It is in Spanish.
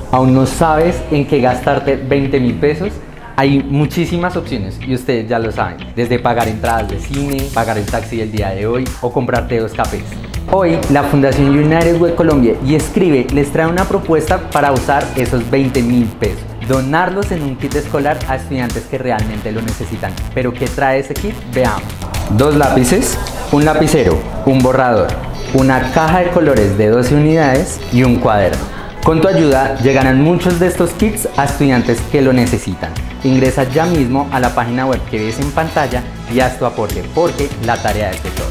¿Aún no sabes en qué gastarte 20.000 pesos? Hay muchísimas opciones y ustedes ya lo saben, desde pagar entradas de cine, pagar el taxi del día de hoy o comprarte 2 cafés. Hoy la Fundación United Way Colombia y Escribe les trae una propuesta para usar esos 20.000 pesos. Donarlos en un kit escolar a estudiantes que realmente lo necesitan. ¿Pero qué trae ese kit? Veamos. 2 lápices, un lapicero, un borrador, una caja de colores de 12 unidades y un cuaderno. Con tu ayuda llegarán muchos de estos kits a estudiantes que lo necesitan. Ingresa ya mismo a la página web que ves en pantalla y haz tu aporte porque la tarea es de todos.